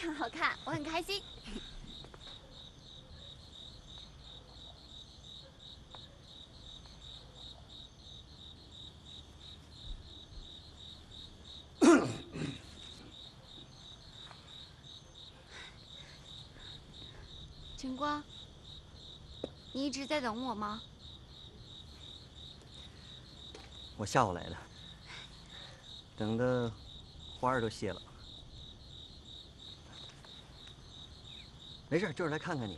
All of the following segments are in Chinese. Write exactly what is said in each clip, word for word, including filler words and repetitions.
常好看，我很开心。晨光，你一直在等我吗？ 我下午来的，等的花儿都谢了。没事，就是来看看你。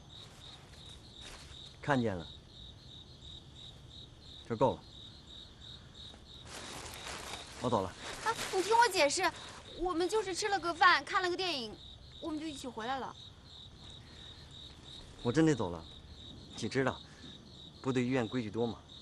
看见了，这够了。我走了。 啊，你听我解释，我们就是吃了个饭，看了个电影，我们就一起回来了。 我真得走了，你知道，部队医院规矩多嘛。